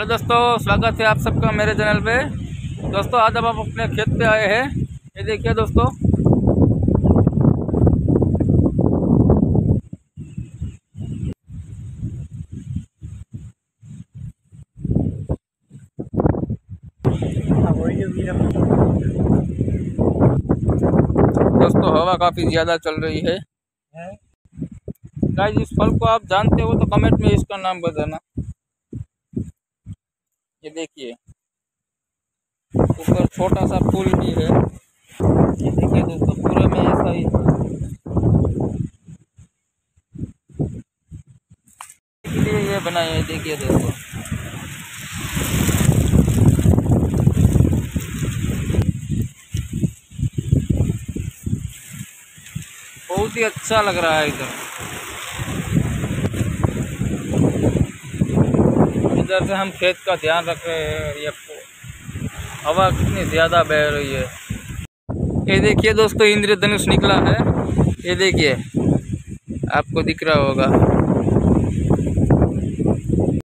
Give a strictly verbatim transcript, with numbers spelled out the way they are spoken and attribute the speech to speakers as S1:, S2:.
S1: Hello दोस्तों, स्वागत है आप सबका मेरे चैनल पे। दोस्तों आज अब आप अपने खेत पे आए हैं। ये देखिए दोस्तों, दोस्तों हवा काफ़ी ज़्यादा चल रही है। गाइस, इस फल को आप जानते हो तो कमेंट में इसका नाम बताना। ये देखिए, ऊपर छोटा सा फूल भी है। ये देखिए दोस्तों, पूरे में ऐसा ही इसलिए ये बनाया है। देखिए दोस्तों, बहुत ही अच्छा लग रहा है। इधर इधर से हम खेत का ध्यान रख रहे हैं। ये हवा कितनी ज़्यादा बह रही है। ये देखिए दोस्तों, इंद्रधनुष निकला है। ये देखिए, आपको दिख रहा होगा।